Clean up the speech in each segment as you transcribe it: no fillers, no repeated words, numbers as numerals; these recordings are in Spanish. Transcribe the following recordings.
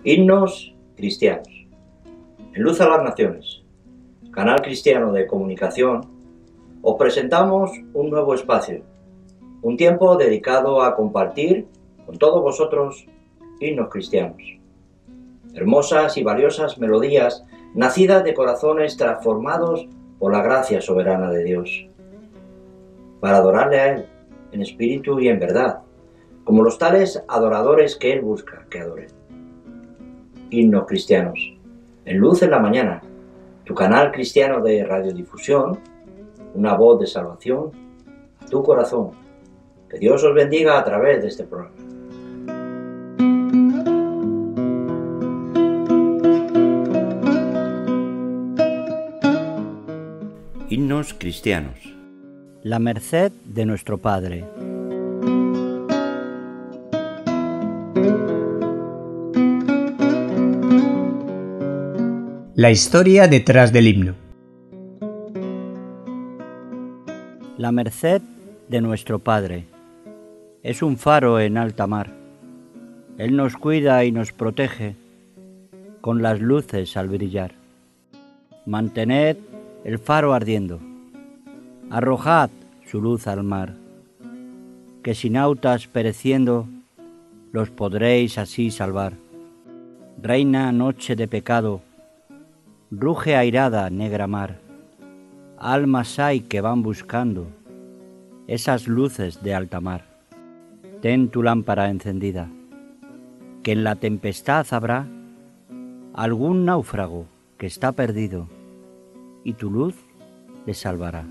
Himnos cristianos. En Luz a las Naciones, canal cristiano de comunicación, os presentamos un nuevo espacio, un tiempo dedicado a compartir con todos vosotros himnos cristianos. Hermosas y valiosas melodías nacidas de corazones transformados por la gracia soberana de Dios, para adorarle a Él en espíritu y en verdad, como los tales adoradores que Él busca que adoren. Himnos cristianos, en Luz en la Mañana, tu canal cristiano de radiodifusión, una voz de salvación a tu corazón. Que Dios os bendiga a través de este programa. Himnos cristianos. La merced de nuestro Padre. La historia detrás del himno. La merced de nuestro Padre es un faro en alta mar. Él nos cuida y nos protege con las luces al brillar. Mantened el faro ardiendo, arrojad su luz al mar, que sin nautas pereciendo los podréis así salvar. Reina noche de pecado, ruge airada negra mar, almas hay que van buscando esas luces de alta mar. Ten tu lámpara encendida, que en la tempestad habrá algún náufrago que está perdido, y tu luz le salvará.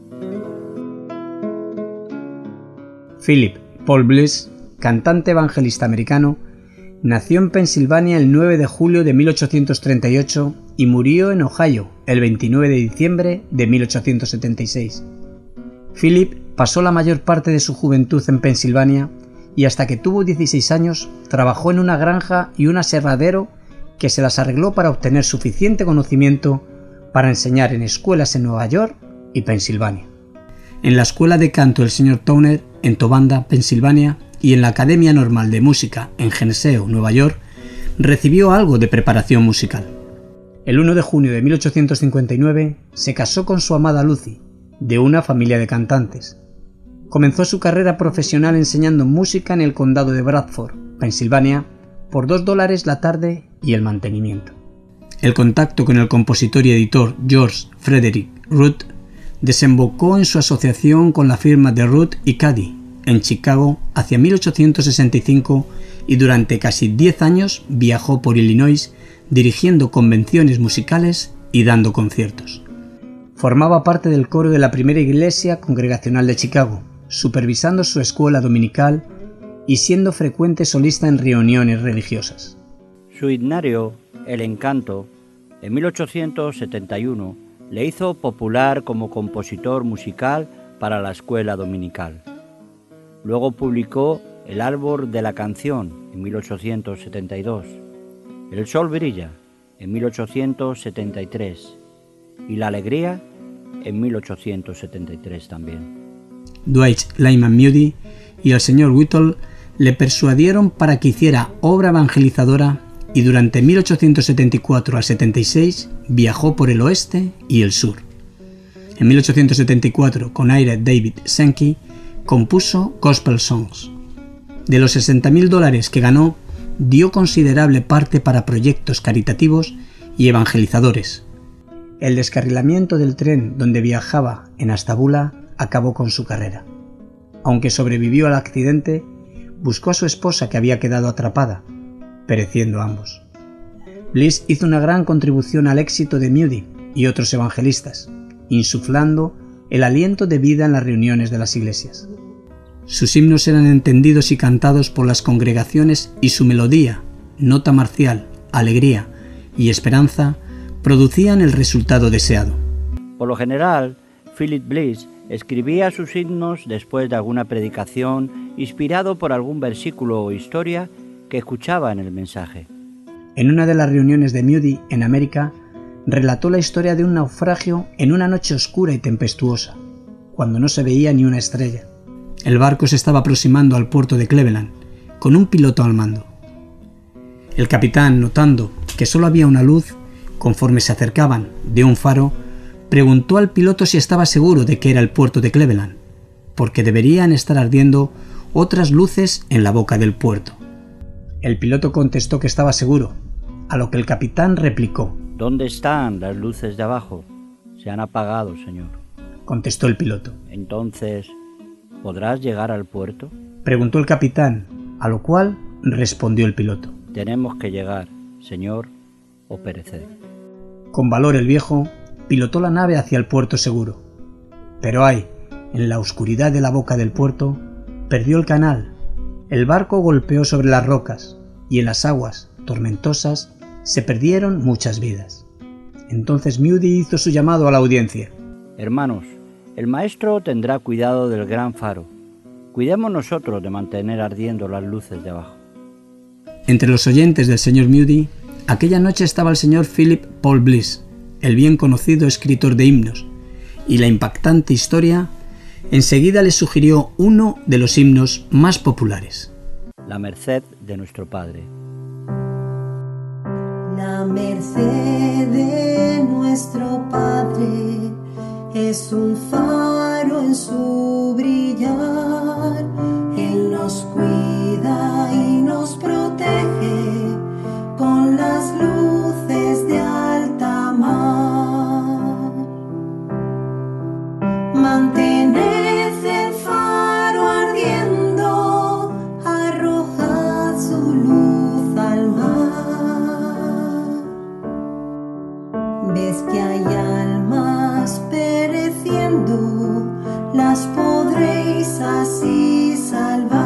Philip Paul Bliss, cantante evangelista americano, nació en Pensilvania el 9 de julio de 1838 y murió en Ohio el 29 de diciembre de 1876. Philip pasó la mayor parte de su juventud en Pensilvania y hasta que tuvo 16 años trabajó en una granja y un aserradero que se las arregló para obtener suficiente conocimiento para enseñar en escuelas en Nueva York y Pensilvania. En la escuela de canto del Sr. Towner en Tobanda, Pensilvania, y en la Academia Normal de Música en Geneseo, Nueva York, recibió algo de preparación musical. El 1 de junio de 1859 se casó con su amada Lucy, de una familia de cantantes. Comenzó su carrera profesional enseñando música en el condado de Bradford, Pensilvania, por $2 la tarde y el mantenimiento. El contacto con el compositor y editor George Frederick Root desembocó en su asociación con la firma de Root y Cady en Chicago hacia 1865 y durante casi 10 años viajó por Illinois dirigiendo convenciones musicales y dando conciertos. Formaba parte del coro de la primera iglesia congregacional de Chicago, supervisando su escuela dominical y siendo frecuente solista en reuniones religiosas. Su himnario, El Encanto, en 1871, le hizo popular como compositor musical para la escuela dominical. Luego publicó El Árbol de la Canción en 1872, El Sol Brilla en 1873 y La Alegría en 1873 también. Dwight Lyman Moody y el Sr. Whittle le persuadieron para que hiciera obra evangelizadora y durante 1874 al 76 viajó por el oeste y el sur. En 1874, con Ira David Sankey, compuso Gospel Songs. De los $60,000 que ganó, dio considerable parte para proyectos caritativos y evangelizadores. El descarrilamiento del tren donde viajaba en Ashtabula acabó con su carrera. Aunque sobrevivió al accidente, buscó a su esposa que había quedado atrapada, pereciendo ambos. Bliss hizo una gran contribución al éxito de Moody y otros evangelistas, insuflando el aliento de vida en las reuniones de las iglesias. Sus himnos eran entendidos y cantados por las congregaciones y su melodía, nota marcial, alegría y esperanza producían el resultado deseado. Por lo general, Philip Bliss escribía sus himnos después de alguna predicación, inspirado por algún versículo o historia que escuchaba en el mensaje. En una de las reuniones de Moody en América, relató la historia de un naufragio en una noche oscura y tempestuosa, cuando no se veía ni una estrella. El barco se estaba aproximando al puerto de Cleveland, con un piloto al mando. El capitán, notando que solo había una luz, conforme se acercaban de un faro, preguntó al piloto si estaba seguro de que era el puerto de Cleveland, porque deberían estar ardiendo otras luces en la boca del puerto. El piloto contestó que estaba seguro, a lo que el capitán replicó: ¿Dónde están las luces de abajo? Se han apagado, señor. Contestó el piloto. Entonces, ¿podrás llegar al puerto? Preguntó el capitán, a lo cual respondió el piloto: Tenemos que llegar, señor, o perecer. Con valor el viejo pilotó la nave hacia el puerto seguro. Pero ay, en la oscuridad de la boca del puerto, perdió el canal. El barco golpeó sobre las rocas y en las aguas tormentosas se perdieron muchas vidas. Entonces Moody hizo su llamado a la audiencia. Hermanos, el maestro tendrá cuidado del gran faro. Cuidemos nosotros de mantener ardiendo las luces de abajo. Entre los oyentes del señor Moody, aquella noche estaba el señor Philip Paul Bliss, el bien conocido escritor de himnos, y la impactante historia enseguida le sugirió uno de los himnos más populares. La merced de nuestro Padre. La merced de nuestro Padre es un faro en su brillar. Él nos cuida y nos protege con las luces de alta mar. Mantened el faro ardiendo, arrojad su luz al mar. Ves que hay almas pereciendo, las podréis así salvar.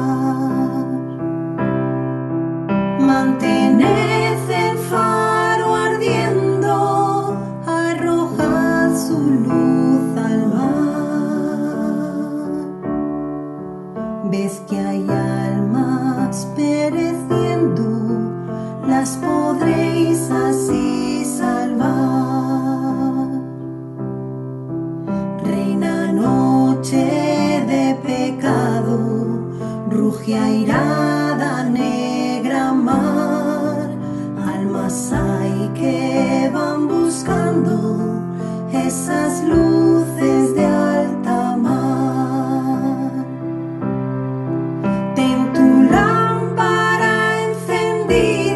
Mantened el faro ardiendo, arrojad su luz al mar. Ves que hay almas pereciendo, las podréis así salvar. Reina noche de pecado, ruge airada negra mar, almas hay que van buscando esas luces de alta mar. Ten tu lámpara encendida